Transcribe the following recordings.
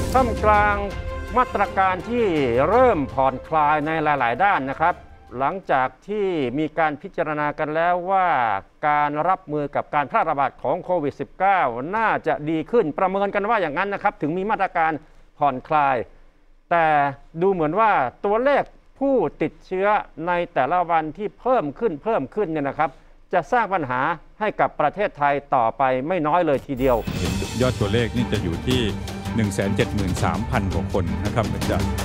ท่ามกลางมาตรการที่เริ่มผ่อนคลายในหลายๆด้านนะครับหลังจากที่มีการพิจารณากันแล้วว่าการรับมือกับการแพร่ระบาดของโควิด -19 น่าจะดีขึ้นประเมินกันว่าอย่างนั้นนะครับถึงมีมาตรการผ่อนคลายแต่ดูเหมือนว่าตัวเลขผู้ติดเชื้อในแต่ละวันที่เพิ่มขึ้นเนี่ยนะครับจะสร้างปัญหาให้กับประเทศไทยต่อไปไม่น้อยเลยทีเดียวยอดตัวเลขนี่จะอยู่ที่ 173,000 กว่าคนนะครับอาจารย์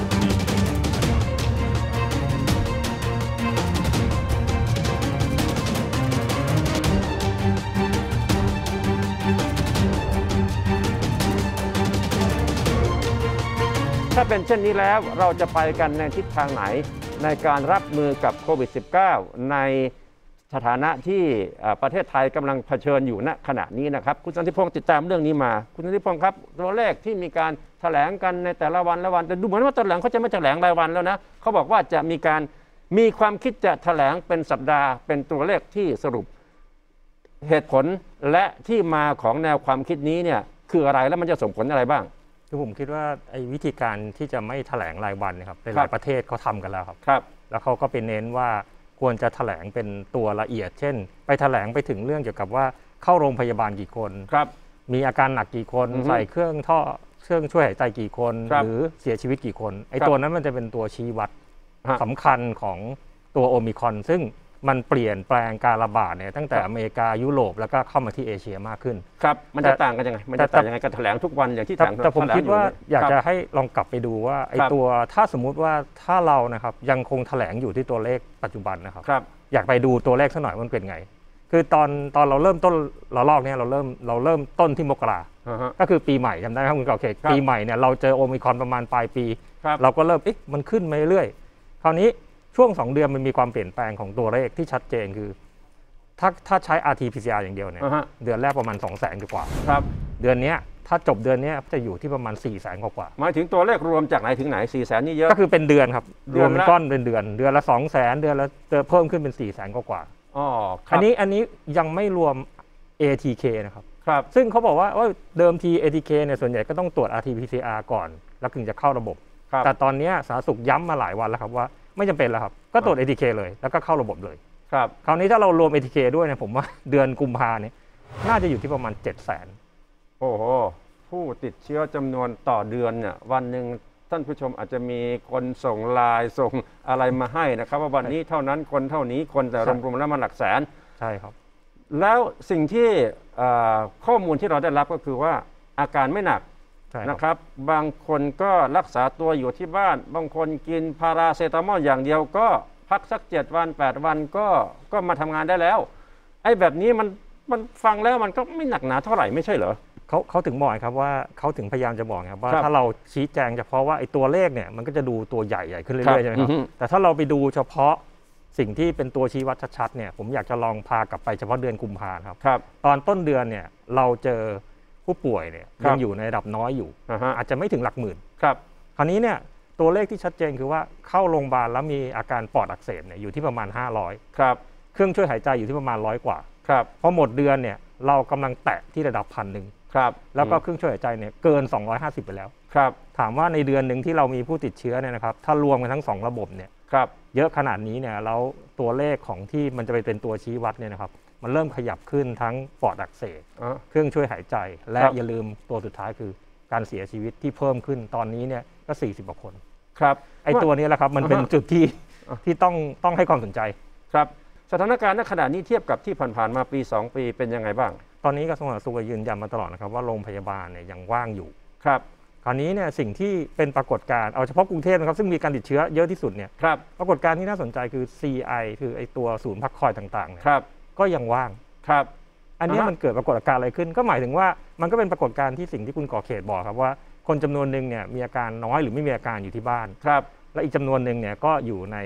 ถ้าเป็นเช่นนี้แล้วเราจะไปกันในทิศทางไหนในการรับมือกับโควิด -19 ในสถานะที่ประเทศไทยกำลังเผชิญอยู่ณขณะนี้นะครับคุณสันติพงศ์ติดตามเรื่องนี้มาคุณสันติพงศ์ครับตัวเลขที่มีการแถลงกันในแต่ละวันแต่ดูเหมือนว่าแถลงเขาจะไม่แถลงรายวันแล้วนะเขาบอกว่าจะมีความคิดจะแถลงเป็นสัปดาห์เป็นตัวเลขที่สรุปเหตุผลและที่มาของแนวความคิดนี้เนี่ยคืออะไรแล้วมันจะส่งผลอะไรบ้างคือผมคิดว่าไอ้วิธีการที่จะไม่แถลงรายวันนะครับหลายประเทศเขาทำกันแล้วครับแล้วเขาก็ไปเน้นว่าควรจะแถลงเป็นตัวละเอียดเช่นไปแถลงไปถึงเรื่องเกี่ยวกับว่าเข้าโรงพยาบาลกี่คนมีอาการหนักกี่คนใส่เครื่องช่วยหายใจกี่คนหรือเสียชีวิตกี่คนไอ้ตัวนั้นมันจะเป็นตัวชี้วัดสำคัญของตัวโอมิครอนซึ่งมันเปลี่ยนแปลงการระบาดเนี่ยตั้งแต่อเมริกายุโรปแล้วก็เข้ามาที่เอเชียมากขึ้นครับมันจะต่างกันยังไงมันจะต่างยังไงกับแถลงทุกวันอย่างที่แต่ผมคิดว่าอยากจะให้ลองกลับไปดูว่าไอ้ตัวถ้าสมมุติว่าถ้าเรานะครับยังคงแถลงอยู่ที่ตัวเลขปัจจุบันนะครับอยากไปดูตัวเลขสักหน่อยมันเป็นไงคือตอนเราเริ่มต้นระลอกนี้เราเริ่มต้นที่มกราก็คือปีใหม่จำได้ไหมครับคุณกอเคปีใหม่เนี่ยเราเจอโอมิครอนประมาณปลายปีเราก็เริ่มมันขึ้นมาเรื่อยๆคราวนี้ช่วง2 เดือนมันมีความเปลี่ยนแปลงของตัวเลขที่ชัดเจนคือถ้าใช้ RT-PCR อย่างเดียวเนี่ยเดือนแรกประมาณ 200,000 กว่าเดือนนี้ถ้าจบเดือนนี้จะอยู่ที่ประมาณ 400,000 กว่าหมายถึงตัวเลขรวมจากไหนถึงไหน 400,000 นี่เยอะก็คือเป็นเดือนครับรวมก้อนเป็นเดือนละ 200,000 เดือนละเพิ่มขึ้นเป็น 400,000 กว่าอันนี้ยังไม่รวม ATK นะครับซึ่งเขาบอกว่าเดิมที ATK เนี่ยส่วนใหญ่ก็ต้องตรวจ RT-PCR ก่อนแล้วถึงจะเข้าระบบแต่ตอนนี้สาธารณสุขย้ำมาหลายวันแล้วครับว่าไม่จำเป็นแล้วครับก็ตรวจ ATK เลยแล้วก็เข้าระบบเลยคราวนี้ถ้าเรารวม ATK ด้วยเนี่ยผมว่าเดือนกุมภาเนี่ยน่าจะอยู่ที่ประมาณ 700,000 โอ้โหผู้ติดเชื้อจำนวนต่อเดือนเนี่ยวันหนึ่งท่านผู้ชมอาจจะมีคนส่งไลน์ส่งอะไรมาให้นะครับว่าวันนี้เท่านั้นคนเท่านี้คนแต่รวมๆแล้วมันหลักแสนใช่ครับแล้วสิ่งที่ข้อมูลที่เราได้รับก็คือว่าอาการไม่หนักนะครับบางคนก็รักษาตัวอยู่ที่บ้านบางคนกินพาราเซตามอลอย่างเดียวก็พักสัก7 วัน 8 วันก็มาทำงานได้แล้วไอ้แบบนี้มันฟังแล้วมันก็ไม่หนักหนาเท่าไหร่ไม่ใช่เหรอเขาถึงบอกครับว่าเขาถึงพยายามจะบอกครับว่าถ้าเราชี้แจงเฉพาะว่าไอ้ตัวเลขเนี่ยมันก็จะดูตัวใหญ่ขึ้นเรื่อยๆใช่ไหมครับแต่ถ้าเราไปดูเฉพาะสิ่งที่เป็นตัวชี้วัดชัดๆเนี่ยผมอยากจะลองพากลับไปเฉพาะเดือนกุมภาพันธ์ครับตอนต้นเดือนเนี่ยเราเจอผู้ป่วยเนี่ยยังอยู่ในระดับน้อยอยู่อาจจะไม่ถึงหลักหมื่นคราวนี้เนี่ยตัวเลขที่ชัดเจนคือว่าเข้าโรงพยาบาลแล้วมีอาการปอดอักเสบเนี่ยอยู่ที่ประมาณ500เครื่องช่วยหายใจอยู่ที่ประมาณ100 กว่าพอหมดเดือนเนี่ยเรากำลังแตะที่ระดับ1,000แล้วก็เครื่องช่วยหายใจเนี่ยเกิน250ไปแล้วถามว่าในเดือนหนึ่งที่เรามีผู้ติดเชื้อเนี่ยนะครับถ้ารวมกันทั้ง2ระบบเนี่ยเยอะขนาดนี้เนี่ยแล้วตัวเลขของที่มันจะไปเป็นตัวชี้วัดเนี่ยนะครับมันเริ่มขยับขึ้นทั้งปอดอักเสบเครื่องช่วยหายใจและอย่าลืมตัวสุดท้ายคือการเสียชีวิตที่เพิ่มขึ้นตอนนี้เนี่ยก็40 กว่าคนไอ้ตัวนี้แหละครับมันเป็นจุดที่ต้องให้ความสนใจครับสถานการณ์ณขณะนี้เทียบกับที่ผ่านๆมาปี2 ปีเป็นยังไงบ้างตอนนี้กระทรวงสาธารณสุขยืนยันมาตลอดนะครับว่าโรงพยาบาลเนี่ยยังว่างอยู่คราวนี้เนี่ยสิ่งที่เป็นปรากฏการณ์เอาเฉพาะกรุงเทพนะครับซึ่งมีการติดเชื้อเยอะที่สุดเนี่ยปรากฏการณ์ที่น่าสนใจคือ CI คือไอ้ตัวศูนย์พักคอยต่างๆเนี่ยก็ยังว่างอันนี้มันเกิดปรากฏการณ์อะไรขึ้นก็หมายถึงว่ามันก็เป็นปรากฏการณ์ที่สิ่งที่คุณก่อเขตบอกครับว่าคนจำนวนหนึ่งเนี่ยมีอาการน้อยหรือไม่มีอาการอยู่ที่บ้านและอีกจำนวนหนึ่งเนี่ยก็อยู่ใน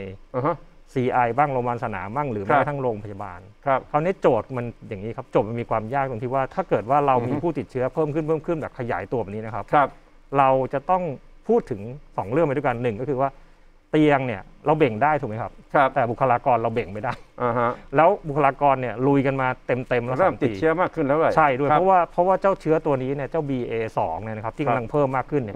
CI บ้างโรงพยาบาลสนามบ้างหรือแม้กระทั่งโรงพยาบาลคราวนี้โจทย์มันอย่างนี้ครับโจทย์มันมีความยากตรงที่ว่าถ้าเกิดว่าเรามีผู้ติดเชื้อเพิ่มขึ้นแบบขยายตัวแบบนี้นะครับเราจะต้องพูดถึง2 เรื่องไปด้วยกัน1ก็คือว่าเตียงเนี่ยเราเบ่งได้ถูกไหมครับแต่บุคลากรเราเบ่งไม่ได้แล้วบุคลากรเนี่ยลุยกันมาเต็มแล้วเริ่มติดเชื้อมากขึ้นแล้วใช่ด้วยเพราะว่าเจ้าเชื้อตัวนี้เนี่ยเจ้า BA2 เนี่ยนะครับที่กำลังเพิ่มมากขึ้นเนี่ย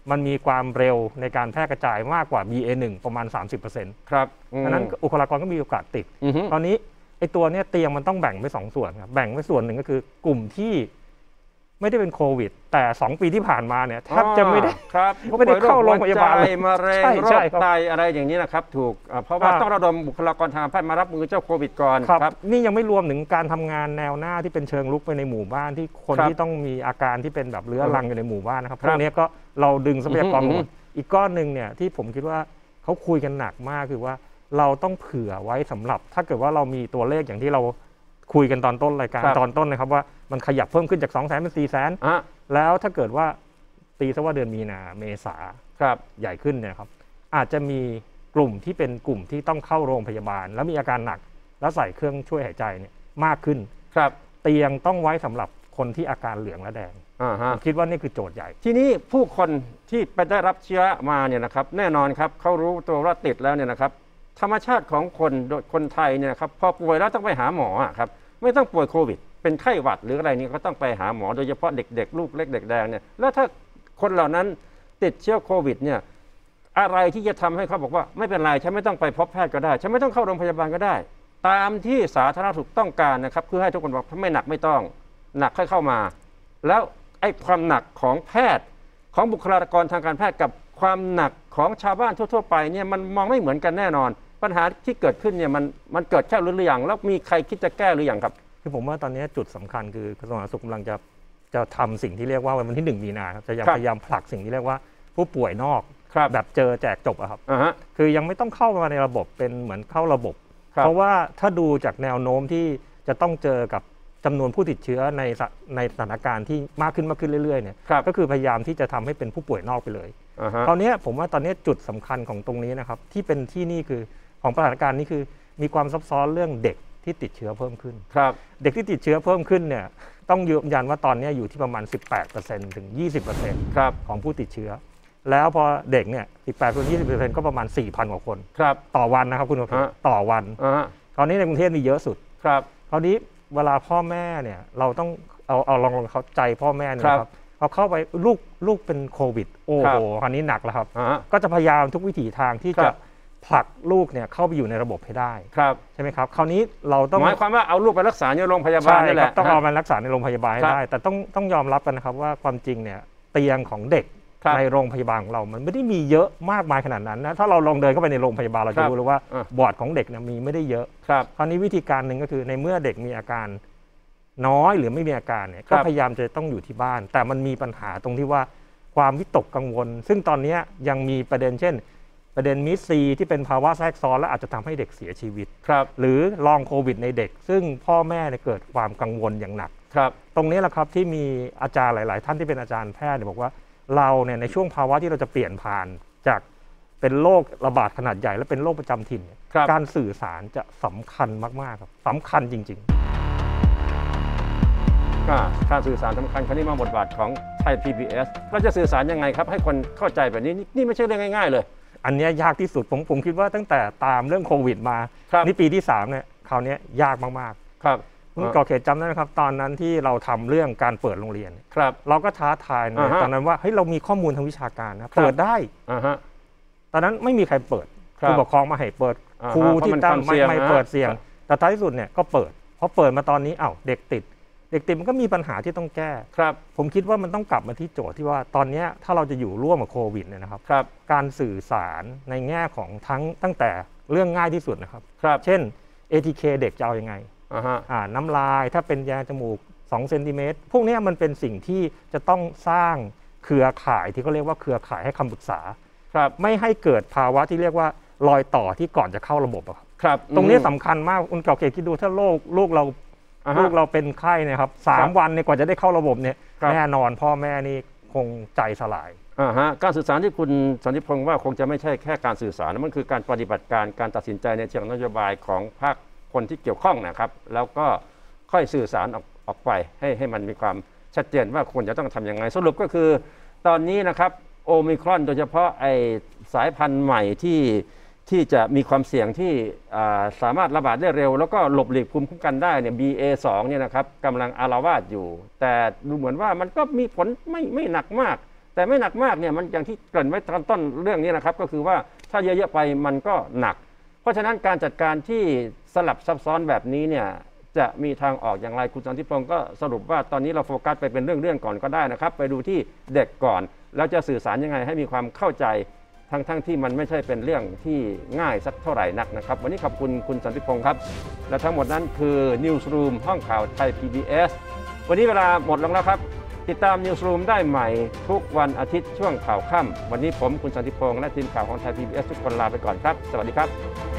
มันมีความเร็วในการแพร่กระจายมากกว่า BA1 ประมาณ 30% ครับดังนั้นบุคลากรก็มีโอกาสติดตอนนี้ไอ้ตัวเนี้ยเตียงมันต้องแบ่งไป2ส่วนครับแบ่งไปส่วนหนึ่งก็คือกลุ่มที่ไม่ได้เป็นโควิดแต่2ปีที่ผ่านมาเนี่ยแทบจะไม่ได้เข้าโรงพยาบาลเลยมะเร็งโรคไตอะไรอย่างนี้นะครับถูกเพราะว่าต้องระดมบุคลากรทางการแพทย์มารับมือเจ้าโควิดก่อนครับนี่ยังไม่รวมถึงการทำงานแนวหน้าที่เป็นเชิงลุกไปในหมู่บ้านที่คนที่ต้องมีอาการที่เป็นแบบเรื้อรังอยู่ในหมู่บ้านนะครับพวกนี้ก็เราดึงทรัพยากรหมดอีกก้อนหนึ่งเนี่ยที่ผมคิดว่าเขาคุยกันหนักมากคือว่าเราต้องเผื่อไว้สำหรับถ้าเกิดว่าเรามีตัวเลขอย่างที่เราคุยกันตอนต้นรายการตอนต้นนะครับว่ามันขยับเพิ่มขึ้นจาก 200,000 เป็น 400,000 แล้วถ้าเกิดว่าตีซะว่าเดือนมีนาเมษาใหญ่ขึ้นเนี่ยครับอาจจะมีกลุ่มที่เป็นกลุ่มที่ต้องเข้าโรงพยาบาลแล้วมีอาการหนักแล้วใส่เครื่องช่วยหายใจเนี่ยมากขึ้นเตียงต้องไว้สำหรับคนที่อาการเหลืองและแดงคิดว่านี่คือโจทย์ใหญ่ทีนี้ผู้คนที่ไปได้รับเชื้อมาเนี่ยนะครับแน่นอนครับเขารู้ตัวว่าติดแล้วเนี่ยนะครับธรรมชาติของคนไทยเนี่ยครับพอป่วยแล้วต้องไปหาหมอครับไม่ต้องป่วยโควิดเป็นไข้หวัดหรืออะไรนี่ก็ต้องไปหาหมอโดยเฉพาะเด็กๆลูกเล็กเด็กแดงเนี่ยแล้วถ้าคนเหล่านั้นติดเชื้อโควิดเนี่ยอะไรที่จะทำให้เขาบอกว่าไม่เป็นไรฉันไม่ต้องไปพบแพทย์ก็ได้ฉันไม่ต้องเข้าโรงพยาบาลก็ได้ตามที่สาธารณสุขต้องการนะครับเพื่อให้ทุกคนบอกไม่หนักไม่ต้องหนักค่อยเข้ามาแล้วไอ้ความหนักของแพทย์ของบุคลากรทางการแพทย์กับความหนักของชาวบ้านทั่วๆไปเนี่ยมันมองไม่เหมือนกันแน่นอนปัญหาที่เกิดขึ้นเนี่ยมันเกิดแค่หรือยังแล้วมีใครคิดจะแก้หรือยังครับคือผมว่าตอนนี้จุดสำคัญคือกระทรวงสาธารณสุขกำลังจะทำสิ่งที่เรียกว่าวันที่1 มีนาครับจะพยายามผลักสิ่งที่เรียกว่าผู้ป่วยนอกแบบเจอแจกจบครับคือยังไม่ต้องเข้ามาในระบบเป็นเหมือนเข้าระบบเพราะว่าถ้าดูจากแนวโน้มที่จะต้องเจอกับจำนวนผู้ติดเชื้อในสถานการณ์ที่มากขึ้นเรื่อยๆเนี่ยก็คือพยายามที่จะทำให้เป็นผู้ป่วยนอกไปเลยตอนนี้ผมว่าตอนนี้จุดสำคัญของตรงนี้นะครับที่เป็นที่นี่คือของสถานการณ์นี้คือมีความซับซ้อนเรื่องเด็กที่ติดเชื้อเพิ่มขึ้นเด็กที่ติดเชื้อเพิ่มขึ้นเนี่ยต้องยืนยันว่าตอนนี้อยู่ที่ประมาณ 18% ถึง 20% ของผู้ติดเชื้อแล้วพอเด็กเนี่ย 18% ก็ประมาณ 4,000 กว่าคนต่อวันนะครับคุณผู้ชมต่อวันตอนนี้ในกรุงเทพมีเยอะสุดคราวนี้เวลาพ่อแม่เนี่ยเราต้องเอาลองเข้าใจพ่อแม่นะครับพอเข้าไปลูกเป็นโควิดโอ้โหคราวนี้หนักแล้วครับก็จะพยายามทุกวิถีทางที่จะผลักลูกเนี่ยเข้าไปอยู่ในระบบให้ได้ใช่ไหมครับคราวนี้เราต้องหมายความว่าเอาลูกไปรักษาในโรงพยาบาลนี่แหละต้องเอามันรักษาในโรงพยาบาลให้ได้แต่ต้องยอมรับกันนะครับว่าความจริงเนี่ยเตียงของเด็กในโรงพยาบาลของเรามันไม่ได้มีเยอะมากมายขนาดนั้นนะถ้าเราลองเดินเข้าไปในโรงพยาบาลเราจะรู้เลยว่าบอร์ดของเด็กเนี่ยมีไม่ได้เยอะคราวนี้วิธีการหนึ่งก็คือในเมื่อเด็กมีอาการน้อยหรือไม่มีอาการเนี่ยก็พยายามจะต้องอยู่ที่บ้านแต่มันมีปัญหาตรงที่ว่าความวิตกกังวลซึ่งตอนนี้ยังมีประเด็นเช่นประเด็นมิสซีที่เป็นภาวะแทรกซ้อนและอาจจะทำให้เด็กเสียชีวิตหรือลองโควิดในเด็กซึ่งพ่อแม่เกิดความกังวลอย่างหนักตรงนี้แหละครับที่มีอาจารย์หลายๆท่านที่เป็นอาจารย์แพทย์บอกว่าเราเนี่ยในช่วงภาวะที่เราจะเปลี่ยนผ่านจากเป็นโรคระบาดขนาดใหญ่และเป็นโรคประจำถิ่นการสื่อสารจะสำคัญมากๆครับสำคัญจริงๆการสื่อสารสำคัญครั้งนี้มาบทบาทของไทย PBS เราจะสื่อสารยังไงครับให้คนเข้าใจแบบนี้นี่ไม่ใช่เรื่องง่ายๆเลยอันนี้ยากที่สุดผมคิดว่าตั้งแต่ตามเรื่องโควิดมานี่ปีที่3เนี่ยคราวนี้ยากมากๆครับคุณก่อเขตจำได้ไหมครับตอนนั้นที่เราทำเรื่องการเปิดโรงเรียนเราก็ท้าทายตอนนั้นว่าเฮ้ยเรามีข้อมูลทางวิชาการนะเปิดได้ตอนนั้นไม่มีใครเปิดผู้ปกครองมาให้เปิดครูที่ตั้งไม่เปิดเสี่ยงแต่ท้ายที่สุดเนี่ยก็เปิดพอเปิดมาตอนนี้เด็กติดมันก็มีปัญหาที่ต้องแก้ผมคิดว่ามันต้องกลับมาที่โจทย์ที่ว่าตอนนี้ถ้าเราจะอยู่ร่วมกับโควิดเนี่ยนะครับการสื่อสารในแง่ของตั้งแต่เรื่องง่ายที่สุดนะครับเช่น ATK เด็กจะเอายังไงน้ำลายถ้าเป็นยาจมูก2 เซนติเมตรพวกนี้มันเป็นสิ่งที่จะต้องสร้างเครือข่ายที่เขาเรียกว่าเครือข่ายให้คำปรึกษาไม่ให้เกิดภาวะที่เรียกว่ารอยต่อที่ก่อนจะเข้าระบบครับตรงนี้สำคัญมากคุณก่อเขตคิดดูถ้าลูกเราเป็นไข้นะครับ3 วันเนี่ยกว่าจะได้เข้าระบบเนี่ยแน่นอนพ่อแม่นี่คงใจสลายการสื่อสารที่คุณสันติพงศ์ว่าคงจะไม่ใช่แค่การสื่อสารมันคือการปฏิบัติการตัดสินใจในเชิงนโยบายของภาคคนที่เกี่ยวข้องนะครับแล้วก็ค่อยสื่อสารออกไปให้มันมีความชัดเจนว่าควรจะต้องทำยังไงสรุปก็คือตอนนี้นะครับโอมิครอนโดยเฉพาะไอสายพันธุ์ใหม่ที่จะมีความเสี่ยงที่สามารถระบาดได้เร็วแล้วก็หลบหลีกภูมิคุ้มกันได้เนี่ย BA2 เนี่ยนะครับกำลังอาละวาดอยู่แต่ดูเหมือนว่ามันก็มีผลไม่หนักมากแต่ไม่หนักมากเนี่ยมันอย่างที่เกริ่นไว้ตอนต้นเรื่องนี้นะครับก็คือว่าถ้าเยอะๆไปมันก็หนักเพราะฉะนั้นการจัดการที่สลับซับซ้อนแบบนี้เนี่ยจะมีทางออกอย่างไรคุณสันติพงศ์ก็สรุปว่าตอนนี้เราโฟกัสไปเป็นเรื่องก่อนก็ได้นะครับไปดูที่เด็กก่อนแล้วจะสื่อสารยังไงให้มีความเข้าใจทั้งที่มันไม่ใช่เป็นเรื่องที่ง่ายสักเท่าไหร่นักนะครับวันนี้ขอบคุณคุณสันติพงศ์ครับและทั้งหมดนั้นคือ Newsroom ห้องข่าวไทย PBS วันนี้เวลาหมดลงแล้วครับติดตาม Newsroom ได้ใหม่ทุกวันอาทิตย์ช่วงข่าวค่ำวันนี้ผมคุณสันติพงศ์และทีมข่าวของไทย PBS ทุกคนลาไปก่อนครับสวัสดีครับ